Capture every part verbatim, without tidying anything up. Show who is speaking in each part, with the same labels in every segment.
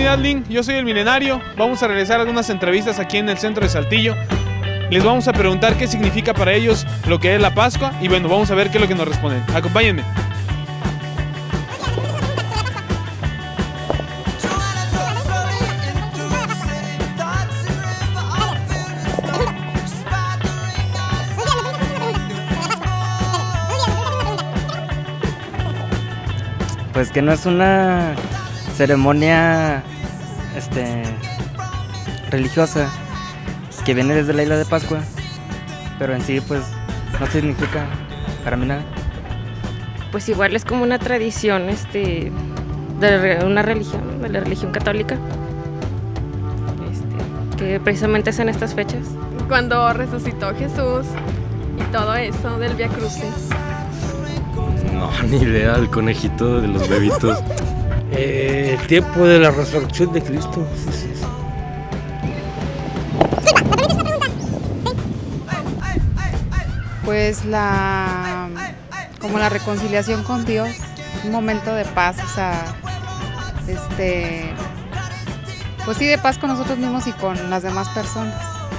Speaker 1: comunidad Link, yo soy el Milenario. Vamos a realizar algunas entrevistas aquí en el centro de Saltillo. Les vamos a preguntar qué significa para ellos lo que es la Pascua y bueno, vamos a ver qué es lo que nos responden. Acompáñenme.
Speaker 2: Pues que no es una ceremonia este, religiosa que viene desde la isla de Pascua, pero en sí pues no significa para mí nada.
Speaker 3: Pues igual es como una tradición este, de una religión, de la religión católica, este, que precisamente es en estas fechas.
Speaker 4: Cuando resucitó Jesús y todo eso del Vía Crucis.
Speaker 5: No, ni idea, el conejito de los bebitos.
Speaker 6: Eh, el tiempo de la resurrección de Cristo. Sí, sí, sí.
Speaker 7: Pues la, como la reconciliación con Dios, un momento de paz, o sea, este, pues sí, de paz con nosotros mismos y con las demás personas.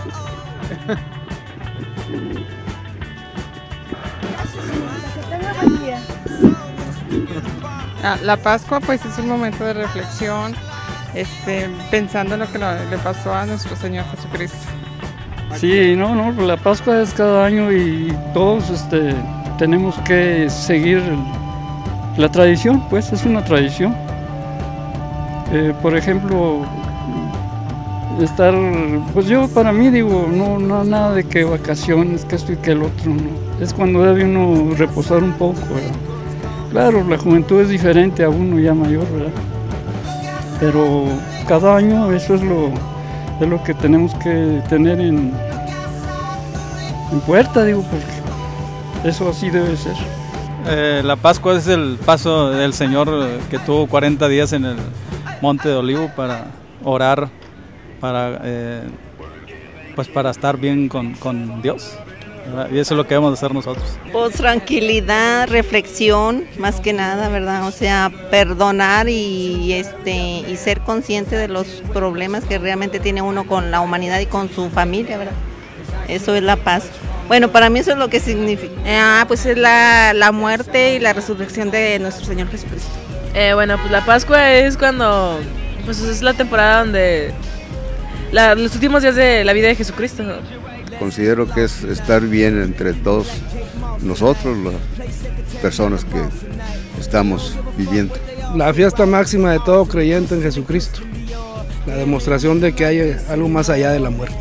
Speaker 8: La Pascua pues es un momento de reflexión, este, pensando en lo que le pasó a nuestro Señor Jesucristo.
Speaker 9: Sí, no, no, la Pascua es cada año y todos este, tenemos que seguir la tradición, pues es una tradición. Eh, por ejemplo, estar, pues yo para mí digo, no, no nada de que vacaciones, que esto y que el otro, no. Es cuando debe uno reposar un poco, ¿verdad? Claro, la juventud es diferente a uno ya mayor, ¿verdad? Pero cada año eso es lo, es lo que tenemos que tener en, en puerta, digo, porque eso así debe ser.
Speaker 10: Eh, la Pascua es el paso del Señor que tuvo cuarenta días en el Monte de Olivo para orar, para, eh, pues para estar bien con, con Dios. Y eso es lo que debemos hacer nosotros.
Speaker 11: Pues tranquilidad, reflexión, más que nada, ¿verdad? O sea, perdonar y este y ser consciente de los problemas que realmente tiene uno con la humanidad y con su familia, ¿verdad? Eso es la paz. Bueno, para mí eso es lo que significa.
Speaker 12: Ah, pues es la, la muerte y la resurrección de nuestro Señor Jesucristo.
Speaker 13: Eh, bueno, pues la Pascua es cuando, pues es la temporada donde, la, los últimos días de la vida de Jesucristo, ¿no?
Speaker 14: Considero que es estar bien entre todos nosotros, las personas que estamos viviendo.
Speaker 6: La fiesta máxima de todo creyente en Jesucristo, la demostración de que hay algo más allá de la muerte.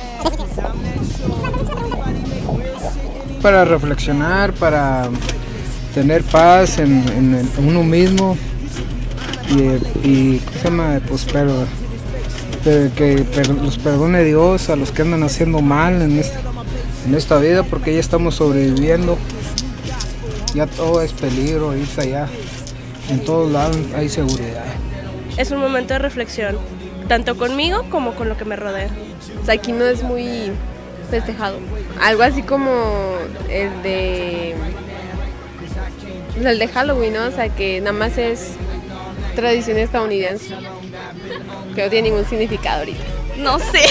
Speaker 15: Para reflexionar, para tener paz en, en, el, en uno mismo y, y ¿cómo se llama? Pues, pero, que los perdone Dios a los que andan haciendo mal en esta, en esta vida, porque ya estamos sobreviviendo, ya todo es peligro, irse allá, en todos lados hay seguridad.
Speaker 16: Es un momento de reflexión, tanto conmigo como con lo que me rodea.
Speaker 4: O sea, aquí no es muy festejado, algo así como el de, el de Halloween, ¿no? O sea, que nada más es tradición estadounidense, que no tiene ningún significado ahorita.
Speaker 16: No sé.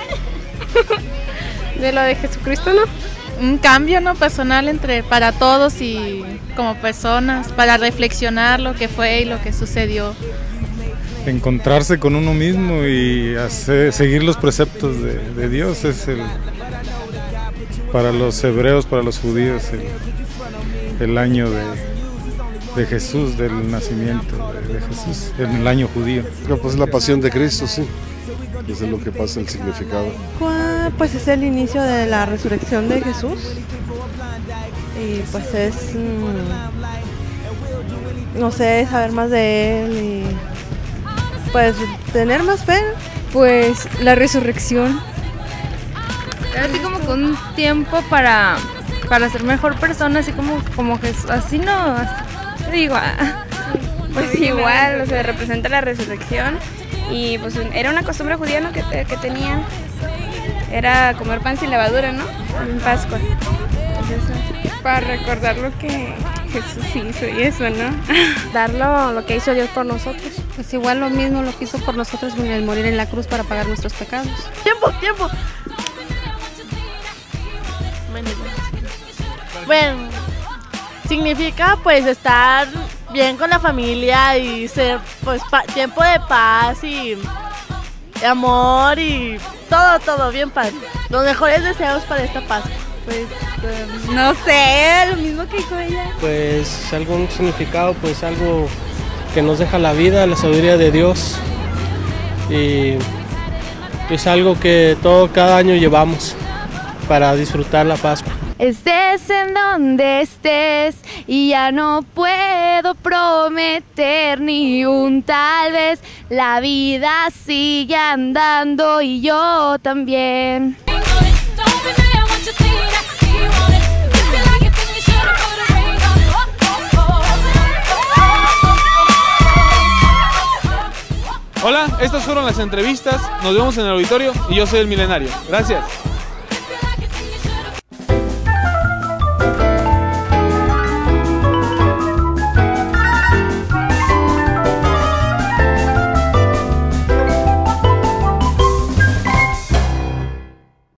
Speaker 4: De lo de Jesucristo, ¿no?
Speaker 17: Un cambio, ¿no? Personal entre para todos y como personas, para reflexionar lo que fue y lo que sucedió.
Speaker 18: Encontrarse con uno mismo y hacer, seguir los preceptos de, de Dios es el, para los hebreos, para los judíos, el, el año de, de Jesús, del nacimiento de, de Jesús, en el año judío.
Speaker 14: Pues la pasión de Cristo, sí, eso es lo que pasa, el significado.
Speaker 19: Pues es el inicio de la resurrección de Jesús y pues es, mmm, no sé, saber más de Él y pues tener más fe.
Speaker 20: Pues la resurrección, así como con un tiempo para, para ser mejor persona, así como, como Jesús, así no, así, digo,
Speaker 16: pues igual, o sea, representa la resurrección y pues era una costumbre judía, ¿no? que, que tenían, era comer pan sin levadura, ¿no? En Pascua.
Speaker 4: Entonces, para recordar lo que Jesús hizo y eso, ¿no?
Speaker 16: Darlo lo que hizo Dios por nosotros.
Speaker 21: Pues igual lo mismo lo que hizo por nosotros el morir en la cruz para pagar nuestros pecados.
Speaker 22: Tiempo, tiempo. Bueno, significa pues estar bien con la familia y ser pues tiempo de paz y de amor y todo, todo bien padre. Los mejores deseos para esta Pascua.
Speaker 21: Pues um, no sé, lo mismo que dijo ella.
Speaker 23: Pues algún significado, pues algo que nos deja la vida, la sabiduría de Dios, y es algo que todo cada año llevamos para disfrutar la Pascua.
Speaker 20: Estés en donde estés y ya no puedo prometer ni un tal vez, la vida sigue andando y yo también.
Speaker 1: Hola, estas fueron las entrevistas, nos vemos en el auditorio y yo soy el Milenario. Gracias.